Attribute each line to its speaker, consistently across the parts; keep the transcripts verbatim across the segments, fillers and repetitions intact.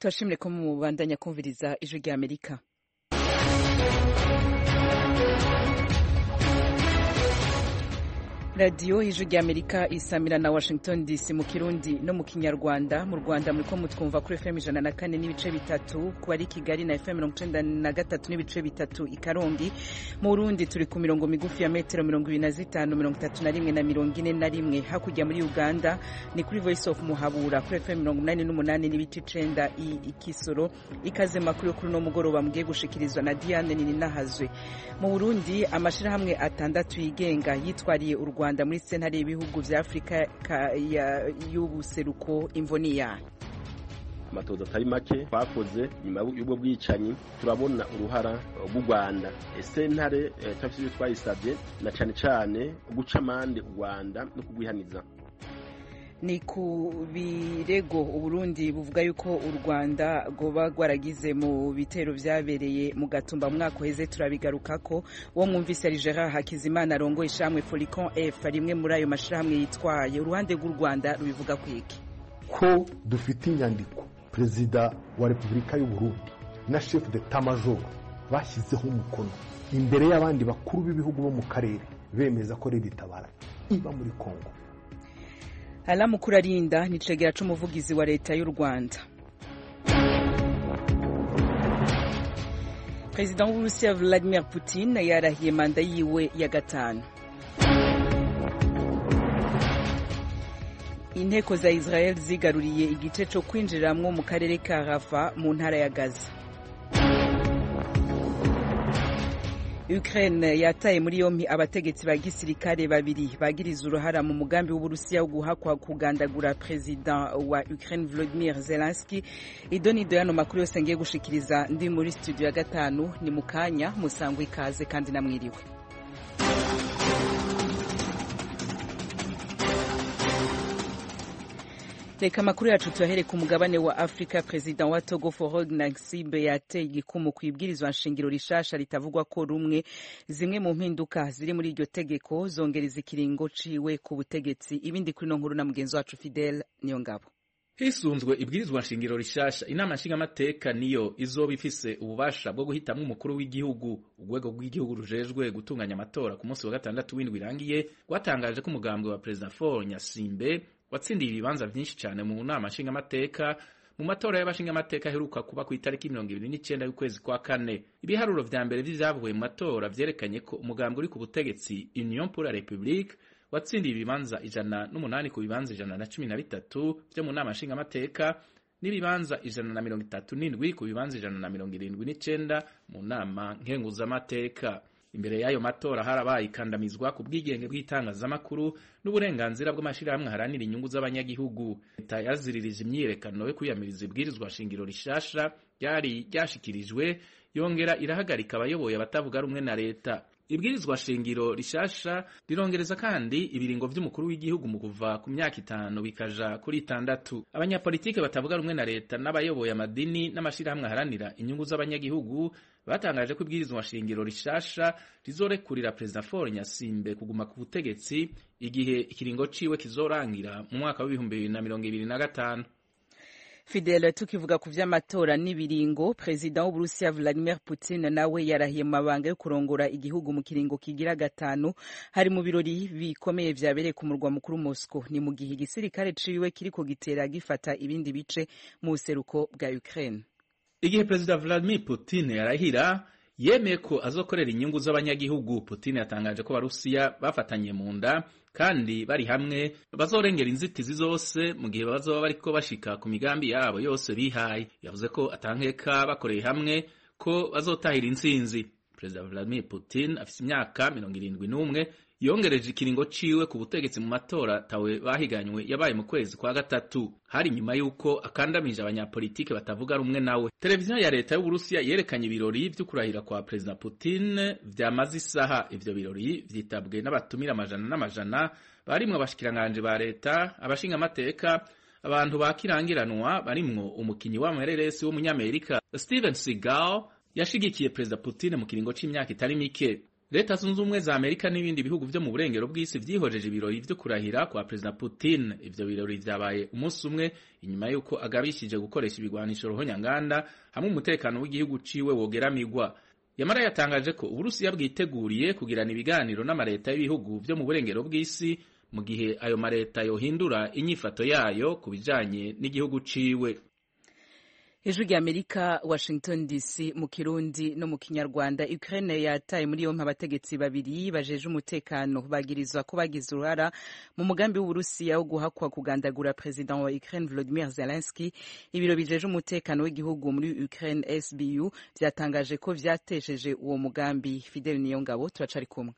Speaker 1: turashimire ko mubandanya kumviriza ijwi rya Amerika. radiyo y'ijwi rya Amerika isamira na Washington D C mu Kirundi no mu Kinyarwanda. Mu Rwanda muriko mutwumva kuri F M ijana na kane n'ibice bitatu, ku bari Kigali na F M mirongo icenda na gatatu n'ibice bitatu i Karongi. Mu Burundi turi ku mirongo migufi ya metero mirongo ibiri na zitanu, mirongo itatu na rimwe na mirongo ine na rimwe. Hakurya muri Uganda ni kuri Voice of Muhabura kuri F M mirongo inani n'umunani n'ibice icenda i Kisoro. Ikaze makuru yo kuri no mugoroba mugiye gushikirizwa na Diane Nininahazwe. Mu Burundi amashirahamwe atandatu yigenga yitwariye u Rwanda muri sentare y'ibihugu vya Afrika y'ubuseruko Imvoniya.
Speaker 2: Amatoza atari make twakoze nyuma y'ubwo bwicanyi turabona uruhara rw'u Rwanda. Sentare tafisiri twayisabye na cane cane guca amande u Rwanda no kugwihaniza.
Speaker 1: Ni ku birego Uburundi buvuga yuko u Rwanda goba gwaragize mu bitero vyabereye mu Gatumba mu mwaka uheze, turabigarukako. Wo mwumvise ari Gerard Hakizimana arongoye ishamwe Folicon F rimwe muri ayo mashirahamwe yitwaye. Uruhande rw'u Rwanda rubivuga kwiki
Speaker 3: ko dufite inyandiko Perezida wa Repubulika y'u Burundi na Chef d'Etat Major bashyizeho umukono imbere y'abandi bakuru b'ibihugu bo mu karere bemeza ko Leta itabara iba muri Kongo.
Speaker 1: Alain Mukurarinda ni cegera c'umuvugizi wa leta y'u Rwanda. President w'Uburusiya Vladimir Putin yarahiye manda yiwe ya gatanu. Inteko za Israel zigaruriye igice co kwinjiramwo mu karere ka Rafah mu ntara ya Gaza. Ukraine yataye muri yompi abategetsi ba gisirikare babiri bagiriza uruhara mu mugambi w'Uburusiya wo guhakwa kugandagura President wa Ukraine Volodymyr Zelensky. Idonido yano makuru yose ngiye gushikiriza ndi muri studio ya gatanu. Ni mukanya musangwe ikaze kandi namwiriwe. Reka makuru yacu tuyahere ku mugabane wa Afrika. President wa Togo Faure Gnassingbe yateye igikumu kwibwirizwa nshingiro rishasha ritavugwa ko rumwe. Zimwe mu mpinduka ziri muri iryo tegeko zongereza ikiringo ciwe ku butegetsi. Ibindi kuri no nkuru na mugenzi wacu Fidel Niyongabo.
Speaker 4: Hisunzwe ibwirizwa nshingiro rishasha, inama nshingamateka niyo izoba ifise ububasha bwo guhitamwo umukuru w'igihugu. Urwego rw'igihugu rujejwe gutunganya amatora ku munsi wa gatandatu w'indwi irangiye rwatangaje ko umugambwe wa President Faure Gnassingbe watsindiye ibibanza vyinshi cyane mu nama nshingamateka mu matora y'abashingamateka aheruka kuba ku itariki mirongo ibiri n'icenda y'ukwezi kwa kane. Ibiharuro vya mbere vy'ivyavuye mu matora vyerekanye ko umugambwe uri ku butegetsi Union pour la République watsindiye ibibanza ijana n'umunani ku bibanza ijana na cumi na bitatu vyo mu nama nshingamateka n'ibibanza ijana na mirongo itatu n'indwi ku bibanza ijana na mirongo irindwi n'icenda mu nama nkenguzamateka. Imbere y'ayo matora harabaye ikandamizwa ku bwigenge bw'itangazamakuru n'uburenganzira bw'amashirahamwe haranira inyungu z'abanyagihugu. Leta yaziririje imyiyerekano yo kwiyamiriza ibwirizwa shingiro rishasha ryari ryashikirijwe, yongera irahagarika abayoboye abatavuga rumwe na leta. Ibwirizwa shingiro rishasha rirongereza kandi ibiringo vy'umukuru w'igihugu mu kuva ku myaka itanu bikaja kuri itandatu. Abanyapolitike batavuga rumwe na leta n'abayoboye amadini n'amashirahamwe haranira inyungu z'abanyagihugu batangaje ko ibwirizwa shingiro rishasha rizorekurira President Faure Gnassingbe kuguma ku butegetsi igihe ikiringo ciwe kizorangira mu mwaka w'ibihumbi bibiri na mirongo ibiri na gatanu.
Speaker 1: Fidel, tukivuga ku vy'amatora n'ibiringo, President w'Uburusiya Vladimir Putin nawe yarahiye mabanga yo kurongora igihugu mu kiringo kigira gatanu. Hari mu birori bikomeye vyabereye ku murwa mukuru Moscow. Ni mu gihe igisirikare ciwe kiriko gitera gifata ibindi bice mu seruko bwa Ukraine.
Speaker 4: Igihe President Vladimir Putin yarahira yemeye ko azokorera inyungu z'abanyagihugu. Putin yatangaje ko Abarusiya bafatanye mu nda kandi bari hamwe bazorengera inzitizi zose mu gihe bazoba bariko bashika ku migambi yabo yose bihaye. Yavuze ko atankeka bakoreye hamwe ko bazotahira intsinzi. President Vladimir Putin afise imyaka mirongo irindwi n'umwe, yongereje ikiringo ciwe ku butegetsi mu matora tawe bahiganywe yabaye mu kwezi kwa gatatu. Hari nyuma yuko akandamije abanyapolitike batavuga rumwe nawe. Televiziyo ya leta y'Uburusiya yerekanye ibirori vyo kurahira kwa President Putin vyamaze isaha. Ivyo birori vyitabwe n'abatumira amajana n'amajana barimwo abashikiranganje ba leta, abashingamateka, abantu bakirangiranwa barimwo umukinyi w'amareresi w'umunyamerika Steven Seagal yashigikiye President Putin mu kiringo c'imyaka itari mike. leta zunze ubumwe za Amerika n'ibindi bihugu vyo mu burengero bw'isi vyihojeje ibirori vyo kurahira kwa Perezida Putin. Ivyo birori vyabaye umunsi umwe inyuma yuko agabishije gukoresha ibigwanisho ruhonyanganda hamwe umutekano w'igihugu ciwe wogeramigwa. Yamara yatangaje ko Uburusiya bwiteguriye kugirana ibiganiro n'amareta y'ibihugu vyo mu burengero bw'isi mu gihe ayo mareta yohindura inyifato yayo ku bijanye n'igihugu ciwe.
Speaker 1: Ijwi rya Amerika, Washington D C, mu Kirundi no mu Kinyarwanda. Ukraine yataye muri yompi abategetsi babiri bajeje umutekano bagirizwa ko bagize uruhara mu mugambi w'Uburusiya wo guhakwa kugandagura President wa Ukraine Volodymyr Zelensky. Ibiro bijeje umutekano w'igihugu muri Ukraine S B U vyatangaje ko vyatesheje uwo mugambi. Fidel Niyongabo, turacari kumwe.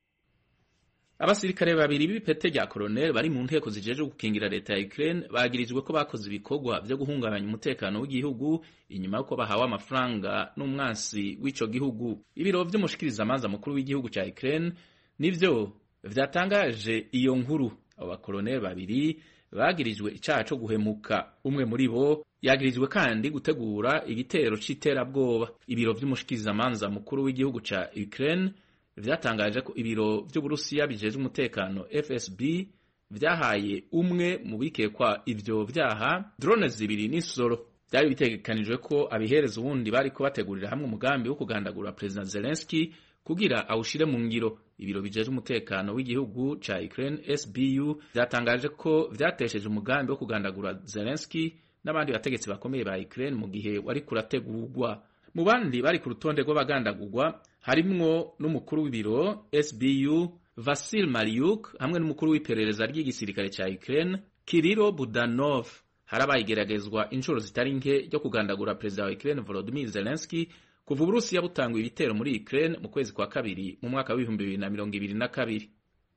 Speaker 4: Abasirikare babiri b'ipete rya colonel bari mu nteko zijeje gukingira leta ya Ukraine bagirijwe ko bakoze ibikorwa vyo guhungabanya umutekano w'igihugu inyuma yuko bahawe amafaranga n'umwansi w'ico gihugu. Ibiro vy'umushikiriza amanza mukuru w'igihugu ca Ukraine nivyo vyatangaje iyo nkuru. Abo bakolonel babiri bagirijwe icaha co guhemuka. Umwe muri bo yagirijwe kandi gutegura igitero c'iterabwoba. Ibiro vy'umushikiriza amanza mukuru w'igihugu ca Ukraine vyatangaje ko ibiro vy'Uburusiya bijeje umutekano F S B vyahaye umwe mu bikekwa ivyo vyaha drone zibiri n'isoro. Byari bitegekanijwe ko abihereza ubundi bari ko bategurira hamwe umugambi wo kugandagura President Zelensky kugira awushire mu ngiro. Ibiro bijeje umutekano w'igihugu ca Ukraine S B U vyatangaje ko vyatesheje umugambi wo kugandagura Zelensky n'abandi bategetsi bakomeye ba Ukraine mu gihe wari kurategurwa. Mu bandi bari ku rutonde rw'abagandagurwa harimwo n'umukuru w'ibiro S B U Vasil Mariuk hamwe n'umukuru w'iperereza ry'igisirikare ca Ukraine Kirilo Budanov. Harabaye igeragezwa inshuro zitari nke ryo kugandagura Perezida wa Ukraine Volodymyr Zelensky kuva Uburusiya butangwa ibitero muri Ukraine mu kwezi kwa kabiri mu mwaka w'ibihumbi bibiri na mirongo ibiri na kabiri.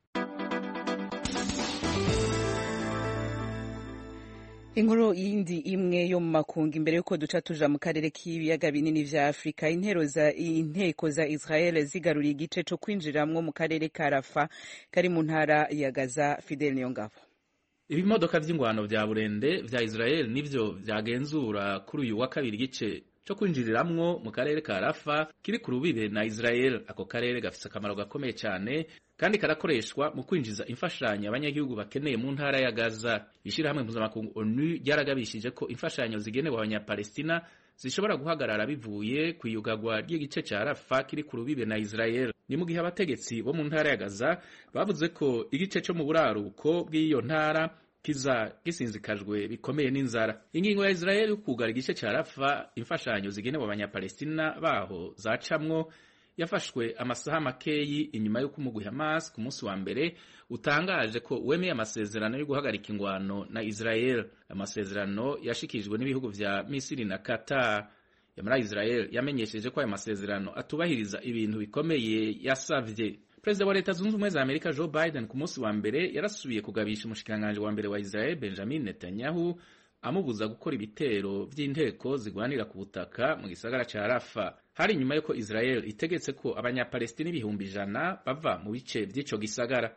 Speaker 1: Inkuru yindi imwe yo mu makungu imbere yuko duca tuja mu karere k'ibiyaga binini vya Afrika. Intero za inteko za Israel zigaruriye igice co kwinjiramwo mu karere ka Rafa kari mu ntara ya Gaza. Fidel Niyongabo.
Speaker 4: Ibimodoka vy'ingwano vya burende vya Israel nivyo vyagenzura kuri uyu wa kabiri igice co kwinjiriramwo mu karere ka Rafa kiri ku rubibe na Israel. Ako karere gafise akamaro gakomeye cyane kandi karakoreshwa mu kwinjiza imfashanyo abanyagihugu bakeneye mu ntara ya Gaza. Ishirahamwe mpuzamakungu ONU ryaragabishije ko imfashanyo zigenewe abanyapalestina zishobora guhagarara bivuye ku iyugagwa ry'igice ca Rafa kiri ku rubibe na Israel. Ni mu gihe abategetsi bo mu ntara ya Gaza bavuze ko igice co mu buraruko bw'iyo ntara kiza gisinzikajwe bikomeye n'inzara. Ingingo ya Israel yo kugara igice ca Rafa imfashanyo zigenewe abanyapalestina baho zacamwo yafashwe amasaha makeyi inyuma yo kumugwi Hamas ku munsi wa mbere utangaje ko wemeye amasezerano yo guhagarika ingwano na Israel. Amasezerano yashikijwe n'ibihugu vya Misiri na Qatar. Yamara Israel yamenyesheje ko ayo masezerano atubahiriza ibintu bikomeye yasavye. Perezida wa Leta Zunze Ubumwe za Amerika Joe Biden ku munsi wa mbere yarasubiye kugabisha umushikiranganje wa mbere wa Israel Benjamin Netanyahu amubuza gukora ibitero vy'inteko zigwanira ku butaka mu gisagara ca Rafa. Hari nyuma yuko Israel itegetse ko abanyapalestina ibihumbi ijana bava mu bice vy'ico gisagara.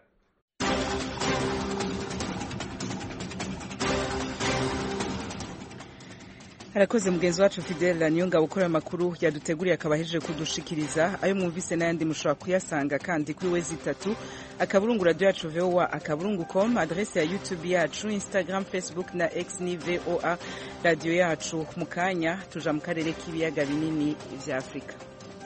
Speaker 1: Harakoze mugenzi wacu Fidel Niyongabo ukora amakuru yaduteguriye akabahejeje kudushikiriza. Ayo mwumvise n'ayandi mushobora kuyasanga kandi kuri wezi itatu akaburungu radio yacu V O A akaburungu com, adresse ya YouTube yacu, Instagram, Facebook na X ni V O A radio yacu. Mu kanya tuja mu karere k'ibiyaga binini vya Afrika.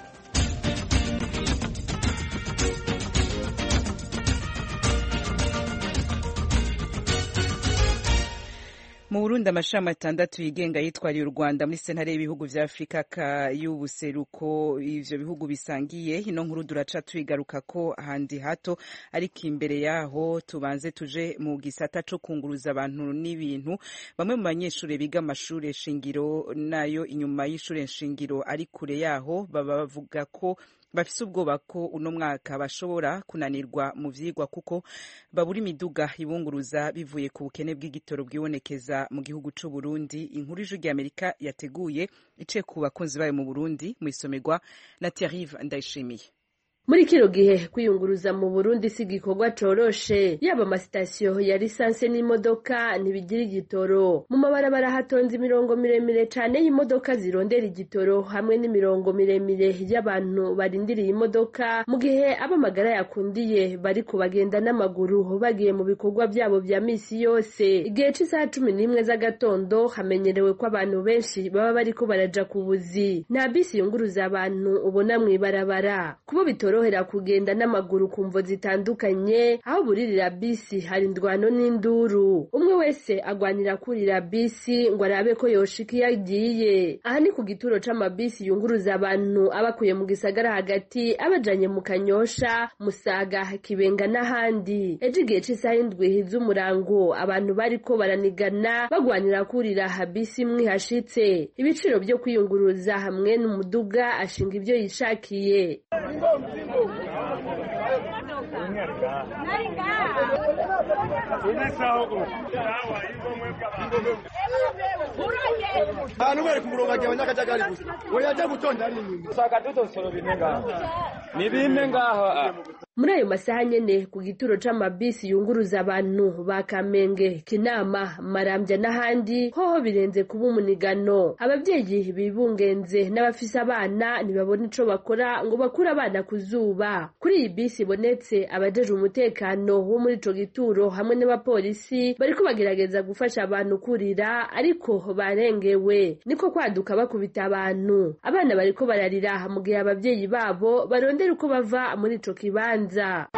Speaker 1: Mu Burundi amashami atandatu yigenga yitwariye u Rwanda muri sentare y'ibihugu vya Afrika ka y'ubuseruko ivyo bihugu bisangiye. Ino nkuru duraca tuyigaruka ko handi hato, ariko imbere yaho tubanze tuje mu gisata co kunguruza abantu n'ibintu. Bamwe mu banyeshure biga amashure shingiro nayo inyuma y'ishure shingiro ari kure yaho baba bavuga ko bafise ubwoba ko uno mwaka bashobora kunanirwa mu vyigwa kuko babura imiduga ibunguruza bivuye ku bukene bw'igitoro bwibonekeza mu gihugu c'u Burundi. Inkuru y'Ijwi ry'Amerika yateguye ice ku bakunzi bayo mu Burundi mu isomerwa na Thierry Ndayishimiye.
Speaker 5: muri kino gihe kwiyunguruza mu Burundi si igikorwa coroshe, yaba amasitasiyo ya lisanse n'imodoka ntibigira igitoro. Mu mabarabara hatonze imirongo miremire cane y'imodoka zirondera igitoro hamwe n'imirongo miremire y'abantu barindiriye imodoka, mu gihe abamagara yakundiye bari kubagenda n'amaguru bagiye mu bikorwa byabo vya misi yose. Igihe c'isaha cumi n'imwe z'agatondo hamenyerewe ko abantu benshi baba bariko baraja ku buzi. Nta bisi yunguruza abantu ubona mw'ibarabara, kubo bitorohera kugenda n'amaguru ku mvo zitandukanye. Aho buririra bisi hari indwano n'induru, umwe wese agwanira kurira bisi ngo arabe ko yoshika iyo agiye. Aha ni ku gituro c'amabisi yunguruza abantu abakuye mu gisagara hagati abajanye mu Kanyosha, Musaga, Kibenga n'ahandi. Ejo igihe c'isaha indwi z'umurango abantu bariko baranigana bagwanira kurira bisi imwe hashitse. Ibiciro byo kwiyunguruza hamwe n'umuduga ashinga ibyo yishakiye.
Speaker 6: Hano bari kumuronga abanyakajagari gusa. Oya aje gutonda ari inyuma. Saka dutosoro binenga. Ni bine ngaho.
Speaker 5: Muri ayo masaha nyene ku gituro c'amabisi yunguruza abantu ba Kamenge, Kinama, Marambya n'ahandi hoho birenze kuba umunigano. Abavyeyi bibungenze n'abafise abana ntibabona ico bakora ngo bakura abana ku zuba. Kuri iyi bisi ibonetse abajeje umutekano wo muri ico gituro hamwe n'abapolisi bariko bagerageza gufasha abantu kurira, ariko barengewe niko kwaduka bakubita abantu. Abana bariko bararira mu gihe abavyeyi babo barondera uko bava muri ico kibanza.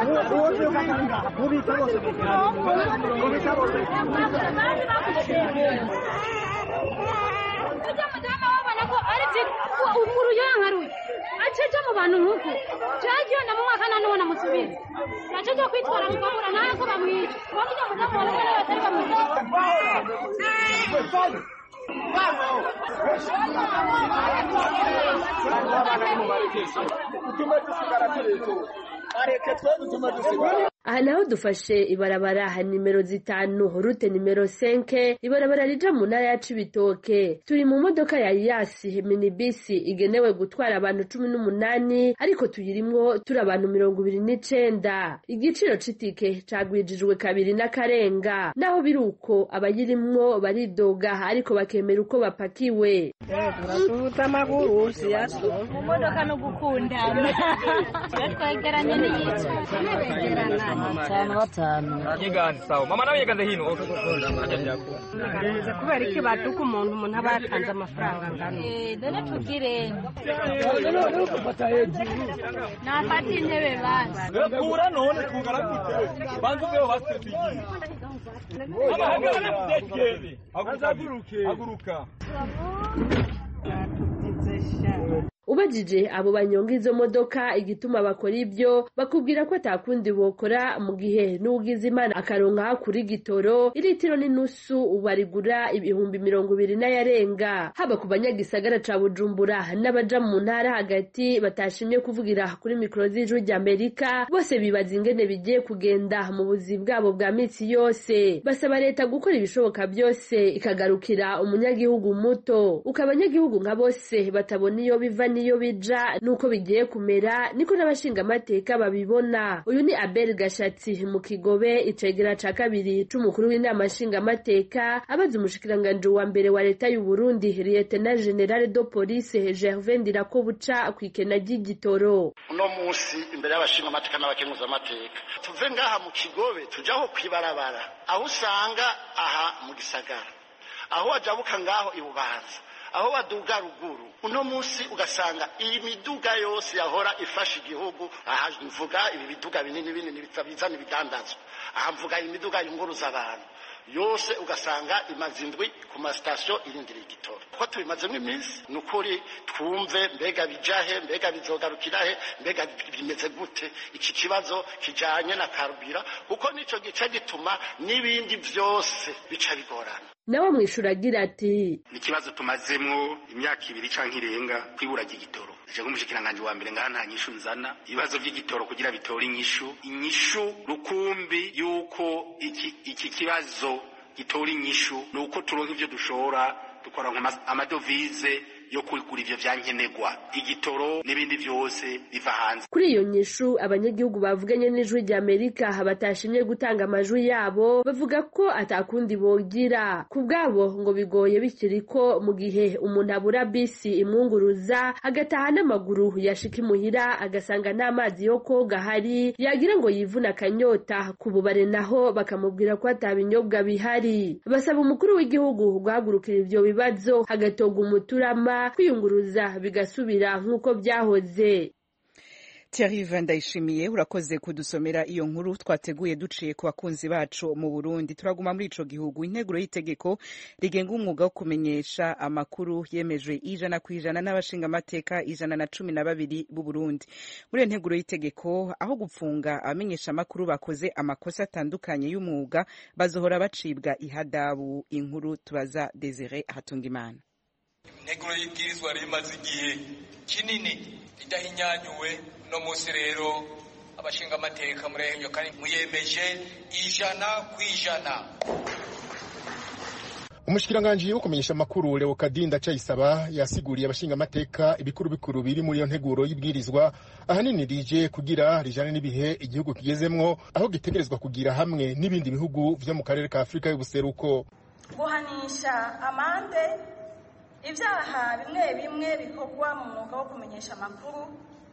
Speaker 7: achecha mu bantu nkuko cyagiye na mu mwaka nanone musubira achecha kwitwara mukabura nayo ko bamwica bamujya mu nabo wale batari bamwica
Speaker 5: aha naho dufashe ibarabara nimero zitanu rute nimero senke, ibarabara rija mu ntara ya Cibitoke. Turi mu modoka ya Yasi minibisi igenewe gutwara abantu cumi n'umunani, ariko tuyirimwo turi abantu mirongo ibiri n'icenda. Igiciro c'itike cagwijijwe kabiri n'akarenga, naho biruko abayirimwo baridoga ariko bakemera uko bapakiwe.
Speaker 8: Turatuta amaguru siyaso
Speaker 7: mu modoka no gukundana twegeranye n'iyica twegerana
Speaker 8: batanu batanu
Speaker 6: yigani sawa mama nawe yigande hino
Speaker 8: nze kubera iki batuka umuntu umuntu abatanze amafaranga ngano
Speaker 7: eh done tugire nafata intebe basi
Speaker 6: kura none kungara gute banzu beho basitwigiye abahagara n'umutekeni haguruke haguruka
Speaker 5: ubajije abo banyonga izo modoka igituma bakora ibyo bakubwira ko atakundi bokora mu gihe n'ugize imana akaronka kuri gitoro iritiro n'inusu ubarigura ibihumbi mirongo ibiri n'ayarenga. Haba ku banyagisagara ca Bujumbura n'abaja mu ntara hagati batashimye kuvugira kuri mikoro z'ijwi ry'Amerika, bose bibaza ingene bigiye kugenda mu buzi bwabo bwa mitsi yose. Basaba leta gukora ibishoboka byose ikagarukira umunyagihugu muto, uko abanyagihugu nka bose batabona iyo biva niyo bija nuko bigiye kumera, niko n'abashinga amateka babibona. Uyu ni Abel Gashatsi mu Kigobe, icegera ca kabiri c'umukuru w'inama nshinga amateka, abaza umushikiranganje wa mbere wa leta y'u Burundi Lieutenant General de Police Gervais Ndirakobuca kwikena ry'igitoro.
Speaker 9: Uno munsi imbere y'abashinga amateka n'abakemuza amateka tuve ngaha mu Kigobe tujaho kwibarabara, aho usanga aha mu gisagara, aho wajabuka ngaho ibubanza, aho baduga ruguru. Uno munsi ugasanga iyi miduga yose yahora ifasha igihugu, aha mvuga ibi biduga binini binini bizana ibidandazo, aha mvuga imiduga yunguruza abantu yose ugasanga imazindwi ku ma station irindira igitoro. Ko tubimazemo iminsi nukuri twumve mbega bijahe, mbega bizogarukirahe, mbega bimeze gute iki kibazo kijanye na karubira, kuko nico gice gituma n'ibindi vyose bica bigorana.
Speaker 5: Nawe mwishura agira ati
Speaker 9: ikibazo tumazemwo imyaka ibiri canke irenga kwibura ry'igitoro. Je ngumushikiranganje wa mbere ngaha nta nyishu nzana ibibazo vy'igitoro kugira bitore inyishu inyishu rukumbi yuko iki iki kibazo gitora inyishu nuko turonka ivyo dushora dukora amadovize yo kugura ivyo vyankenerwa igitoro n'ibindi vyose biva hanze.
Speaker 5: Kuri iyo nyishu abanyagihugu bavuganye n'ijwi rya Amerika batashimye gutanga amajwi yabo bavuga ko atakundi bogira ku bwabo ngo bigoye bikiriko mu gihe umuntu abura bisi imwunguruza agataha n'amaguru yashika imuhira agasanga n'amazi yo koga hari yagira ngo yivuna akanyota ku bubare naho bakamubwira ko atabinyobwa bihari. Basaba umukuru w'igihugu guhagurukira ivyo bibazo hagatoga umuturama kwiyunguruza bigasubira nk'uko byahoze.
Speaker 1: Thierry Vandayishimiye urakoze kudusomera iyo nkuru twateguye duciye ku bakunzi bacu mu Burundi. Turaguma muri ico gihugu. Integuro y'itegeko rigenga umwuga wo kumenyesha amakuru yemejwe ijana kwijana n'abashinga amateka ijana na cumi na babiri b'u Burundi. Muri iyo nteguro y'itegeko aho gupfunga abamenyesha amakuru bakoze amakosa atandukanye y'umwuga bazohora bacibwa ihadabu. Inkuru tubaza Desire Hatungimana.
Speaker 10: Integuro y'ibwirizwa rimaze igihe kinini idahinyanyuwe no musi rero abashinga amateka muri iyo kandi muyemeje ijana kwijana.
Speaker 11: Umushikiranganje wo kumenyesha amakuru Leo Kadinda Cayisaba yasiguriye abashinga amateka ibikuru bikuru biri muri iyo nteguro y'ibwirizwa ahanini rije kugira rijane n'ibihe igihugu kigezemwo aho gitegerezwa kugira hamwe n'ibindi bihugu vyo mu karere ka Afrika y'ubuseruko.
Speaker 12: Guhanisha amande ivyaha bimwe bimwe bikorwa mu mwuga wo kumenyesha amakuru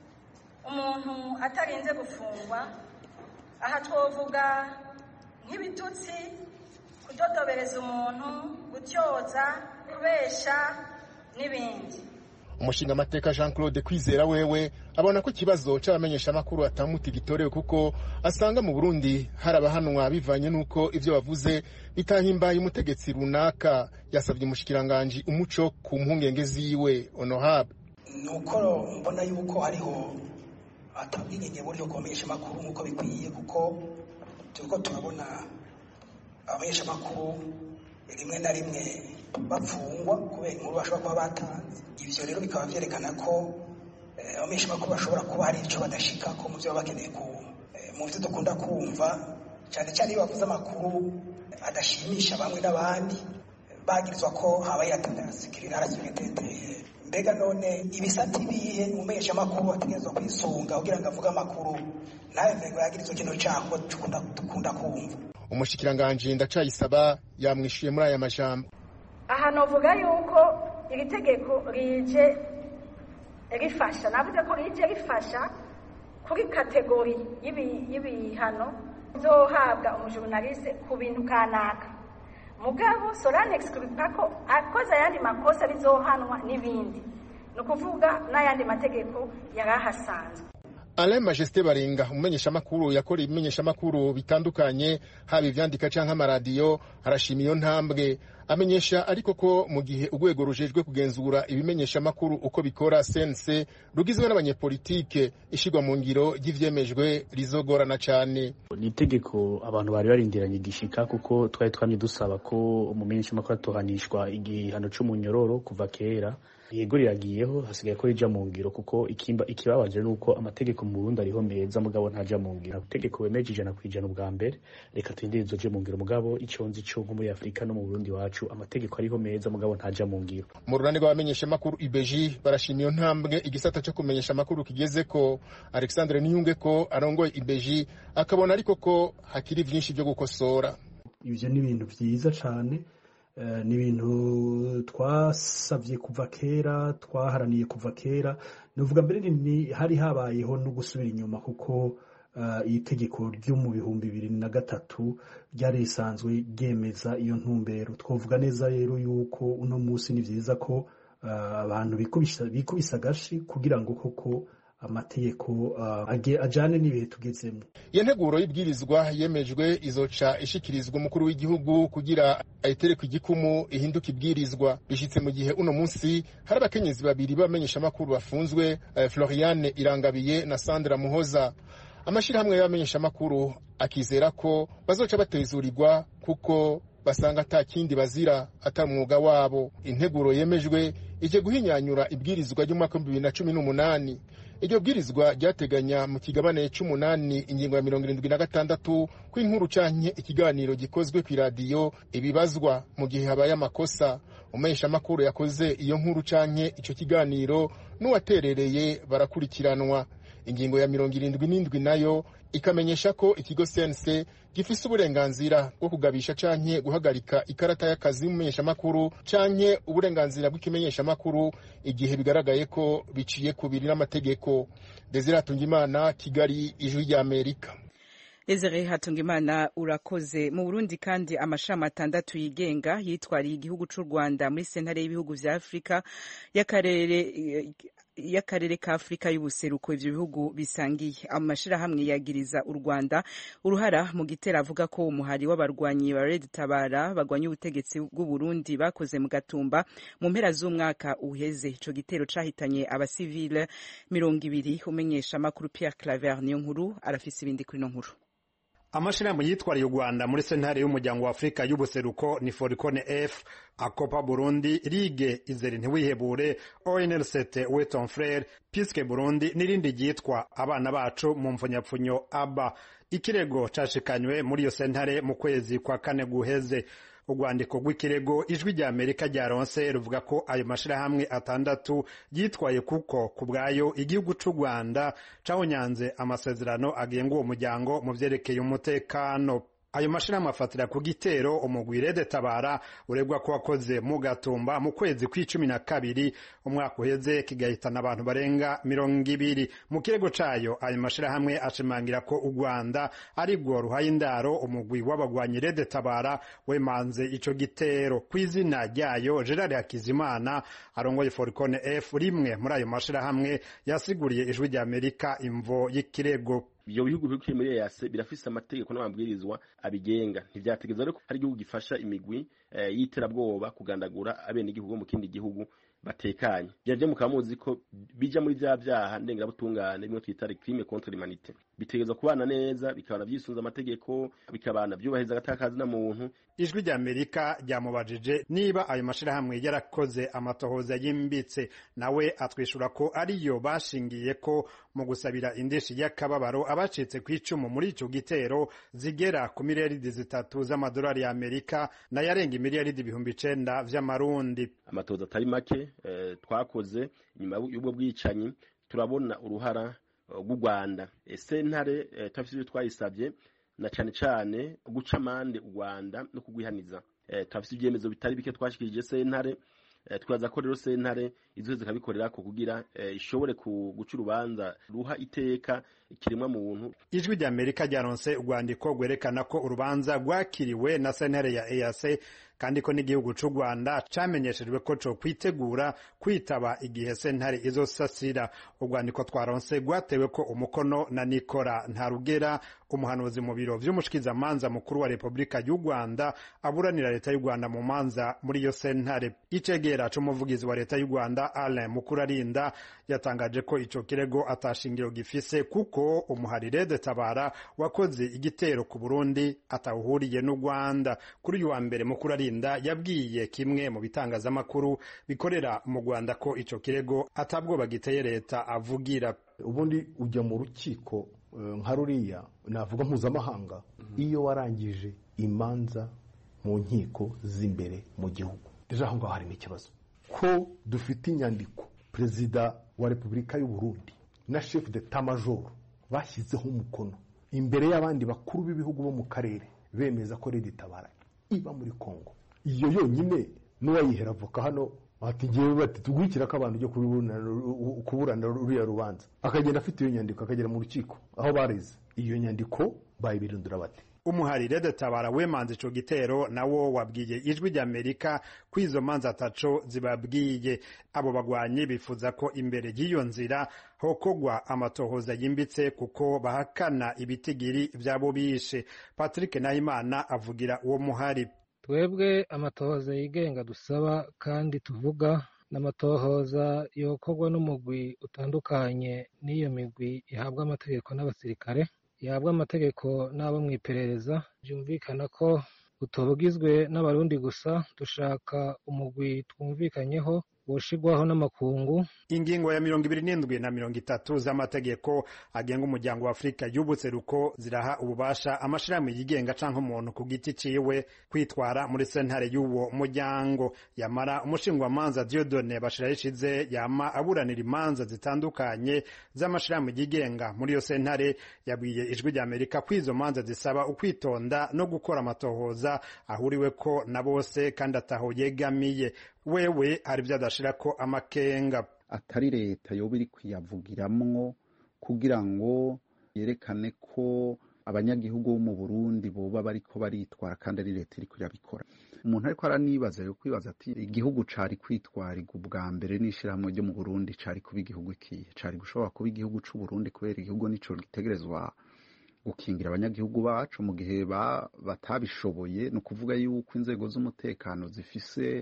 Speaker 12: umuntu atarinze gufungwa. Aha twovuga nk'ibitutsi, kudodobereza umuntu, gutyoza, kubesha n'ibindi.
Speaker 11: Umushinga amateka Jean Claude Kwizera wewe abona ko kibazo c'abamenyesha amakuru atamuti gitorewe kuko asanga mu Burundi harabahanwa bivanye nuko ivyo bavuze bitahimbaye umutegetsi runaka. Yasabye umushikiranganje umuco ku mpungenge ziwe Honorable.
Speaker 13: Nuko mbona yuko hariho atabwigenge buri yo kumenyesha amakuru nkuko bikwiye kuko turiko turabona abamenyesha amakuru rimwe na rimwe bapfungwa kubera inkuru bashobora kuba batanze. Ivyo rero bikaba vyerekana ko abamenyesha amakuru bashobora kuba hari ico badashika ko mu vyo bakeneye ku mu vyo dukunda kumva cyane cyane iyo bavuze amakuru adashimisha bamwe n'abandi bagirizwa ko habaye atanasikirira arasubitete. Mbega none ibisati bihe umumenyesha amakuru ategerezwa kwisunga kugira ngo avuge amakuru nawe mbego yagirizwa kino cyango dukunda dukunda kumva.
Speaker 11: Umushikiranganje Ndacayisaba yamwishuye muri aya majambo.
Speaker 12: Aha novuga yuko iri tegeko rije rifasha, navuze ko rije rifasha kuri kategori y'ibihano bizohabwa umujurnaliste ku bintu kanaka. Mugabo Solanex kubipako akoza yandi makosa bizohanwa n'ibindi. No kuvuga n'ayandi mategeko yarahasanzwe.
Speaker 11: Alain Majesté Baringa umenyesha makuru yakora ibimenyesha makuru bitandukanye haba ivyandika canke amaradiyo arashimiye ntambwe amenyesha ariko ko mu gihe ugwego rujejwe kugenzura ibimenyesha makuru uko bikora C N C rugizwe n'abanyepolitike ishigwa mu ngiro y'ivyemejwe rizogorana cyane.
Speaker 14: Ni itegeko abantu bari barindiranye gishika kuko twari twamye dusaba ko umumenyesha makuru atohanishwa igihano c'umunyororo kuva kera. Yego riragiyeho hasigaye ko rija mu ngiro kuko ikimba ikibabaje nuko amategeko mu Burundi ariho meza mugabo ntaja mu ngiro. Itegeko wemeje ijana kwijana ubwa mbere reka twindirizo je mu ngiro mugabo iconzi cyo nko muri Afrika no mu Burundi wacu amategeko ariho meza mugabo ntaja mu ngiro.
Speaker 11: Mu runani rw'abamenyesha makuru I B J barashimiye ntambwe igisata cyo kumenyesha makuru kigeze ko. Alexandre Niyunge ko arongoye I B J akabona ariko ko hakiri byinshi byo gukosora.
Speaker 15: Ivyo ni ibintu vyiza cyane. Uh, ni ibintu twasavye kuva kera twaharaniye kuva kera novuga mbere ni hari habayeho no gusubira inyuma kuko uh, itegeko ryo mu bihumbi bibiri na gatatu ryari risanzwe ryemeza iyo ntumbero. Twovuga neza rero yuko uno musi ni vyiza ko uh, abantu bikubisa bikubisa gashi kugira ngo koko amategeko uh, ajane n'ibihe tugezemo.
Speaker 11: Iyo nteguro y'ibwirizwa yemejwe izoca ishikirizwa umukuru w'igihugu kugira ayitereka igikumu ihinduka ibwirizwa. Bishitse mu gihe uno munsi hari abakenyezi babiri bamenyesha makuru bafunzwe, uh, Floriane Irangabiye na Sandra Muhoza. Amashirahamwe y'abamenyesha makuru akizera ko bazoca batezurirwa kuko basanga ata kindi bazira atamwuga wabo. Integuro yemejwe ije guhinyanyura ibwirizwa ry'umwaka wa bibiri na cumi n'umunani. Iryo bwirizwa ryateganya mu kigabane c'umunani ingingo ya mirongo irindwi na gatandatu ko inkuru canke ikiganiro gikozwe ku radio ibibazwa mu gihe habaye amakosa. umumenyeshamakuru yakoze iyo nkuru canke ico kiganiro n'uwaterereye barakurikiranwa. Ingingo ya mirongo irindwi n'indwi nayo ikamenyesha ko ikigo C N C gifise uburenganzira bwo kugabisha canke guhagarika ikarata y'akazi y'umumenyeshamakuru canke uburenganzira bw'ikimenyeshamakuru igihe bigaragaye ko biciye kubiri n'amategeko. Desire Hatungimana, Kigali, Ijwi rya Amerika.
Speaker 1: Ezere Hatungimana urakoze. Mu Burundi kandi amashami atandatu yigenga yitwariye igihugu c'u Rwanda muri sentare y'ibihugu vya Afrika y'akarere y'akarere ka Afrika y'ubuseruko ivyo bihugu bisangiye. Amashirahamwe yagiriza u Rwanda uruhara mu gitera avuga ko umuhari w'abarwanyi ba Red Tabara bagwanya ubutegetsi bw'u Burundi bakoze mu Gatumba mu mpera z'umwaka uheze. Ico gitero cahitanye abasivile mirongo ibiri. Umenyesha makuru Pierre Claver niyo nkuru arafise ibindi kuri no nkuru.
Speaker 16: Amashirahamwe yitwariye u Rwanda muri sentare y'umuryango wa Afrika y'ubuseruko ni Foricone F, Akopa Burundi, Ligue Izere Ntiwihebure, O N L C T Weton Frere, Piske Burundi n'irindi ryitwa Abana Bacu mu mfunyapfunyo Aba. Ikirego cashikanywe muri iyo sentare mu kwezi kwa kane guheze. Urwandiko rw'ikirego Ijwi rya Amerika ryaronse ruvuga ko ayo mashirahamwe atandatu yitwaye kuko kubwayo igihugu c'u Rwanda cahonyanze amasezerano agenga uwo muryango mu vyerekeye umutekano. Ayo mashirahamwe afatira ku gitero umugwi Red Tabara uregwa ko wakoze mu Gatumba mu kwezi kw'icumi na kabiri umwaka uheze kigahitana abantu barenga mirongo ibiri. Mu kirego cayo ayo mashirahamwe ashimangira ko u Rwanda ari bwo ruhaye indaro umugwi w'abagwanyi Red Tabara wemanze ico gitero. Kw'izina ryayo Gerard Hakizimana arongoye Foricone F, rimwe muri ayo mashirahamwe yasiguriye Ijwi rya Amerika imvo y'ikirego.
Speaker 2: Ibyo bihugu biri muri E A C birafise amategeko n'amabwirizwa abigenga. Ntivyategeza rero hari igihugu gifasha imigwi e, y'iterabwoba kugandagura abene igihugu mu kindi gihugu batekanye. Byaje mukamuzi ko bija muri vya vyaha ndengera butungane bimwe twita crime contre l'humanité. Bitegezwa kubana neza, bikabana vyisunza amategeko, bikabana vyubaheza agatakazi na muntu.
Speaker 16: Ijwi rya Amerika ryamubajije niba ayo mashirahamwe yarakoze amatohoza yimbitse, nawe atwishura ko ariyo bashingiye ko mu gusabira indishi y'akababaro abacitse kw'icumu muri ico gitero zigera ku miliyaridi zitatu z'amadolari ya Amerika na yarenga imiliyaridi ibihumbi icenda vy'amarundi.
Speaker 2: Amatohoza atari make e, twakoze nyuma y'ubwo bwicanyi turabona uruhara rw'u Rwanda. E, sentare e, tafisije twayisabye na cane cane guca amande u Rwanda no kugwihaniza. E, tafise ibyemezo bitari bike twashikirije sentare. E, twaza ko rero sentare izo zikabikorera ko kugira e, ishobore guca urubanza ruha iteka ikiremwa muntu.
Speaker 16: Ijwi rya Amerika ryaronse urwandiko rwerekana ko urubanza rwakiriwe na sentare ya E A C kandi ko n'igihugu c'u Rwanda camenyeshejwe ko co kwitegura kwitaba igihe sentare izosasira. Urwandiko twaronse rwatewe ko umukono na Nikora Ntarugera, umuhanuzi mu biro vy'umushikizamanza mukuru wa Republika y'u Rwanda aburanira leta y'u Rwanda mu manza muri iyo sentare. Icegera c'umuvugizi wa leta y'u Rwanda Alain Mukurarinda yatangaje ko ico kirego atashingiro gifise kuko umuhari Red Tabara wakoze igitero ku Burundi atawuhuriye n'u Rwanda. Kuri uyu wa mbere Mukurarinda yabwiye kimwe mu bitangazamakuru bikorera mu Rwanda ko ico kirego atabwoba giteye leta avugira.
Speaker 3: Ubundi ujya mu rukiko nka ruriya navuga mpuzamahanga iyo warangije imanza mu nkiko z'imbere mu gihugu. Deja aho ngaho harimo ikibazo ko dufite inyandiko perezida wa Repubulika y'u Burundi na chef d'etat major bashyizeho umukono imbere y'abandi bakuru b'ibihugu bo mu karere bemeza ko Red Tabara iba muri Kongo. Iyo yonyine n'uwayihera avoka hano ati ngiye bati tugwikira ko abantu byo kuburana ruriya rubanza akagenda afite iyo nyandiko akagera mu rukiko aho bareze iyo nyandiko bayibirindura bati.
Speaker 16: Umuhari Red Tabara wemanze ico gitero nawo wabwiye Ijwi rya Amerika kwizo manza ataco zibabwiye. Abo bagwanyi bifuza ko imbere y'iyo nzira hokogwa amatohoza yimbitse kuko bahakana ibitigiri vyabo bishe. Patrick Nahimana avugira uwo muhari.
Speaker 17: Twebwe amatohoza yigenga dusaba kandi tuvuga n'amatohoza yokorwa n'umugwi utandukanye n'iyo migwi ihabwa amategeko n'abasirikare, ihabwa amategeko n'abo mw'iperereza. Byumvikana ko utobugizwe n'abarundi gusa, dushaka umugwi twumvikanyeho woshigwaho n'amakungu.
Speaker 16: Ingingo ya mirongo ibiri n'indwi na mirongo itatu z'amategeko agenga umuryango wa Afrika y'ubuseruko ziraha ububasha amashirahamwe yigenga canke umuntu ku giti ciwe kwitwara muri sentare y'uwo muryango. Yamara umushingwamanza Dieudonné Bashirayishize yama aburanira imanza zitandukanye z'amashirahamwe yigenga muri iyo sentare yabwiye Ijwi rya Amerika ko izo manza zisaba ukwitonda no gukora amatohoza ahuriwe ko na bose kandi ataho yegamiye. Wewe hari vyadashira ko amakenga
Speaker 18: atari leta yoba iri kuyavugiramwo kugira ngo yerekane ko abanyagihugu bo mu Burundi boba bariko baritwara kandi ari leta iri kuyabikora. Umuntu ariko aranibaza yo kwibaza ati igihugu cari kwitwarira ubwa mbere n'ishirahamwe ryo mu Burundi cari kuba igihugu ikihe, cari gushobora kuba igihugu c'u Burundi kubera igihugu nico gitegerezwa gukingira abanyagihugu bacu mu gihe batabishoboye. No kuvuga yuko inzego z'umutekano zifise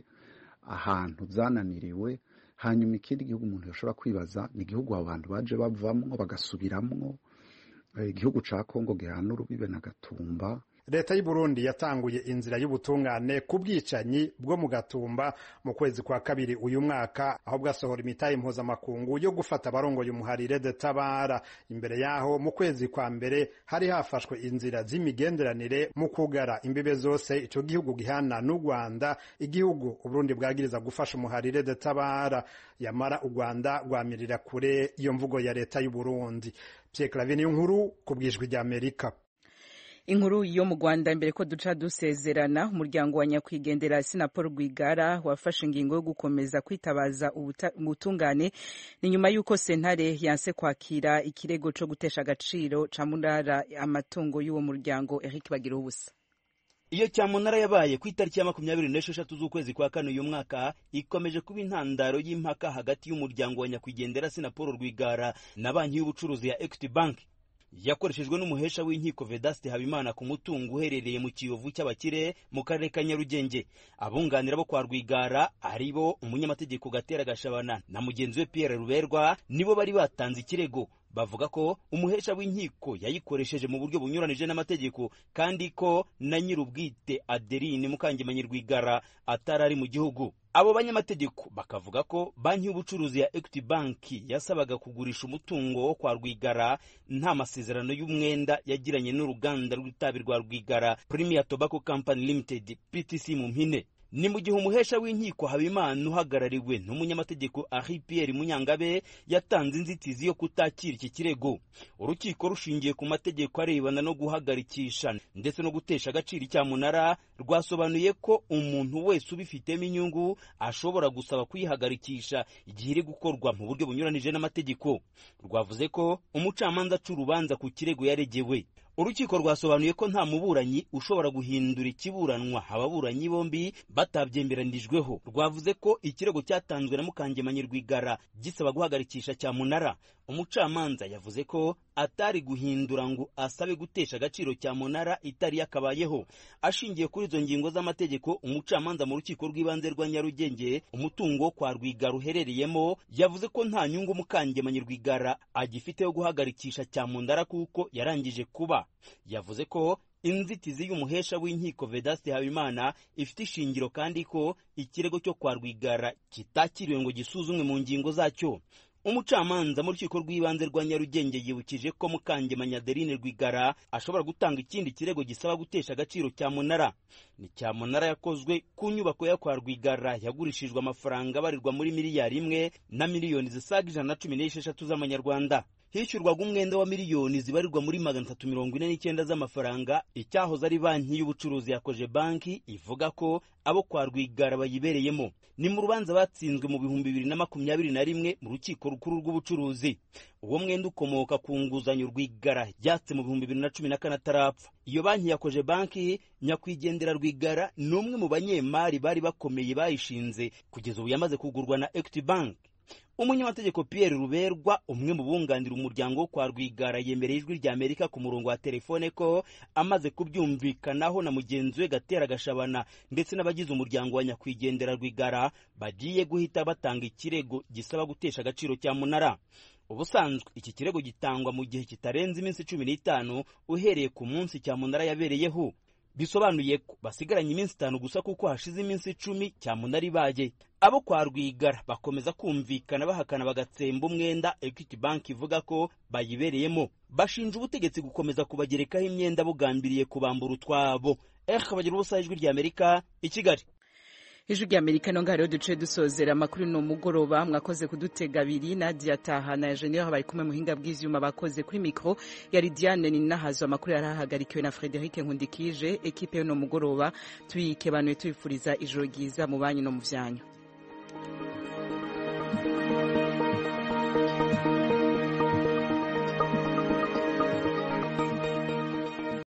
Speaker 18: ahantu zananiriwe. Hanyuma ikindi gihugu umuntu yashobora kwibaza ni igihugu abo bantu baje bavamwo bagasubiramwo, igihugu ca Kongo gihana urubibe na Gatumba.
Speaker 16: Leta y'u Burundi yatanguye inzira y'ubutungane ku bwicanyi bwo mu Gatumba mu kwezi kwa kabiri uyu mwaka, aho bwasohora imitahe mpuzamakungu yo gufata abarongoye umuharire de Tabara. Imbere yaho mu kwezi kwa mbere hari hafashwe inzira z'imigenderanire mu kugara imbibe zose ico gihugu gihana n'u Rwanda, igihugu Uburundi bwagiriza gufasha umuharire de Tabara. Yamara u Rwanda rwamirira kure iyo mvugo ya leta y'u Burundi. Pierre Claver Niyonkuru ku bw'Ijwi rya Amerika.
Speaker 1: Inkuru yo mu Rwanda imbere ko duca dusezerana, umuryango wa nyakwigendera Sinapol Rwigara wafashe ingingo yo gukomeza kwitabaza ubutungane ni nyuma yuko sentare yanse kwakira ikirego co gutesha agaciro ca munara amatungo y'uwo muryango. Eric Bagira ubusa.
Speaker 19: Iyo cyamunara yabaye ku itariki ya makumyabiri n'esheshatu z'ukwezi kwa kane uyu mwaka ikomeje kuba intandaro y'impaka hagati y'umuryango wa nyakwigendera Sinapol Rwigara na banki y'ubucuruzi ya Equity Bank yakoreshejwe n'umuhesha w'inkiko Vedaste Habimana ku mutungo uherereye mu Kiyovu cy'abakire mu karere ka Nyarugenge. Abunganira bo kwa Rwigara aribo umunyamategeko Gatera Gashabana na mugenzi we Pierre Ruberwa nibo bari batanze ikirego. Bavuga ko umuhesha w'inkiko yayikoresheje mu buryo bunyuranije n'amategeko kandi ko na nyirubwite Adeline Mukangemanyi Rwigara atarari mu gihugu. Abo banyamategeko bakavuga ko banki y'ubucuruzi ya Equity Bank yasabaga kugurisha umutungo wo kwa Rwigara nta masezerano y'umwenda yagiranye n'uruganda rw'itabi rwa Rwigara Premier Tobacco Company Limited P T C mu mpine. Ni mu gihe umuhesha w'inkiko Habimana uhagarariwe n'umunyamategeko Henri Pierre Munyangabe yatanze inzitizi yo kutakira iki kirego. Urukiko rushingiye ku mategeko arebana no guhagarikisha ndetse no gutesha agaciro icyamunara rwasobanuye ko umuntu wese ubifitemo inyungu ashobora gusaba kuyihagarikisha igihe iri gukorwa mu buryo bunyuranije n'amategeko. Rwavuze ko umucamanza aca urubanza ku kirego yaregewe. Urukiko rwasobanuye ko nta muburanyi ushobora guhindura ikiburanwa ababuranyi bombi batabyemberanijweho. Rwavuze ko ikirego cyatanzwe na Mukangemanyi Rwigara gisaba guhagarikisha cyamunara. Umucamanza yavuze ko atari guhindura ngo asabe gutesha agaciro cyamunara itari yakabayeho. Ashingiye kuri izo ngingo z'amategeko, umucamanza mu rukiko rw'ibanze rwa Nyarugenge umutungo kwa Rwigara uherereyemo yavuze ko nta nyungu Mukangemanyi Rwigara agifite yo guhagarikisha cyamunara kuko yarangije kuba. Yavuze ko inzitizi y'umuhesha w'inkiko Vedaste Habimana ifite ishingiro kandi ko ikirego cyo kwa Rwigara kitakiriwe ngo gisuzumwe mu ngingo zacyo. Umucamanza mu rukiko rw'ibanze rwa Nyarugenge yibukije ko Mukangemanyi Adeline Rwigara ashobora gutanga ikindi kirego gisaba gutesha agaciro cyamunara. Ni cyamunara yakozwe ku nyubako ya kwa Rwigara yagurishijwe amafaranga barirwa muri miliyari imwe na miliyoni zisaga ijana na cumi n'esheshatu z'amanyarwanda. Hishyurwaga umwenda wa miliyoni zibarirwa muri magana atatu mirongo ine n'icyenda z'amafaranga. Icyahoze ari banki y'ubucuruzi yakoje banki ivuga ko abo kwa Rwigara bayibereyemo. Ni mu rubanza batsinzwe mu bihumbi bibiri na makumyabiri na rimwe mu rukiko rukuru rw'ubucuruzi. Uwo mwenda ukomoka ku nguzanyo Rwigara yatse mu bihumbi bibiri na cumi na kane atarapfa. Iyo banki yakoje banki nyakwigendera Rwigara ni umwe mu banyemari bari bakomeye bayishinze kugeza ubu yamaze kugurwa na Equity Bank. Umunyamategeko Pierre Ruberwa umwe mu bunganira umuryango wo kwa Rwigara yemereye Ijwi rya Amerika ku murongo wa telefone ko amaze kubyumvikanaho na mugenzi we Gatera Gashabana ndetse n'abagize umuryango wa nyakwigendera Rwigara bagiye guhita batanga ikirego gisaba gutesha agaciro cya munara. Ubusanzwe iki kirego gitangwa mu gihe kitarenze iminsi cumi n'itanu uhereye ku munsi cya munara yabereyeho. bisobanuye ko basigaranye iminsi itanu gusa kuko hashize iminsi icumi cyamunara ibaye. Abo kwa Rwigara bakomeza kumvikana bahakana bagatsemba umwenda Equity Bank ivuga ko bayibereyemo. Bashinja ubutegetsi gukomeza kubagerekaho imyenda bugambiriye kubambura utwabo. Eh bagira ubusa ijwi rya Amerika i Kigali.
Speaker 1: Ijwi rya Amerika no ngaro duce dusozera amakuru no mugoroba mwakoze kudutega abiri. Nadia Taha na Engineer bari kumwe muhinga bw'ivyuma bakoze kuri micro yari Diane Ninahazo. Amakuru yarahagarikiwe na Frederic Nkundikije. Ekipe yo no mugoroba tuyikebanuye tuyifuriza ijoro ryiza mu banyu no mu vyanyu.